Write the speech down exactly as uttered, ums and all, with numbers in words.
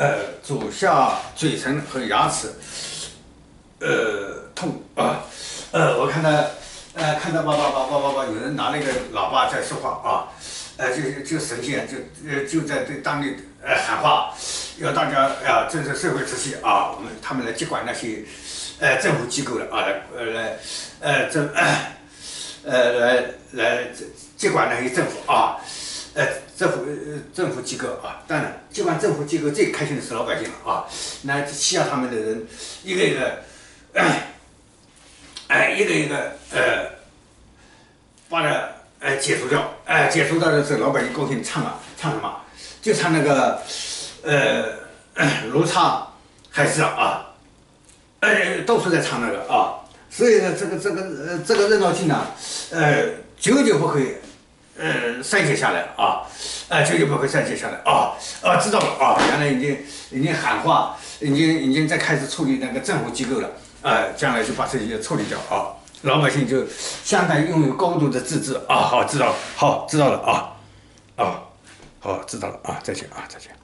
呃，左下嘴唇和牙齿，呃，痛啊，呃，我看到，呃，看到叭叭叭叭叭叭，有人拿那个喇叭在说话啊，呃，就就神仙就呃就在对当地呃喊话，要大家呀震慑社会秩序啊，我们他们来接管那些呃政府机构的啊，来呃来呃政呃呃来来接管那些政府啊。呃，政府呃政府机构啊，当然，接管政府机构最开心的是老百姓了啊。那欺压他们的人，一个一个，哎、呃，一个一个呃，把它呃解除掉，哎、呃，解除掉的时候，老百姓高兴唱啊，唱什么？就唱那个呃，罗刹海市啊，呃，到处在唱那个啊。所以呢，这个这个呃这个热闹劲呢，呃，久久不会。呃，散解下来啊，啊，久久不会散解下来啊，啊，知道了啊，原来已经已经喊话，已经已经在开始处理那个政府机构了，啊，将来就把这些处理掉啊，老百姓就相当于拥有高度的自治啊，好，知道了，好，知道了啊，啊，好，知道了啊，再见啊，再见。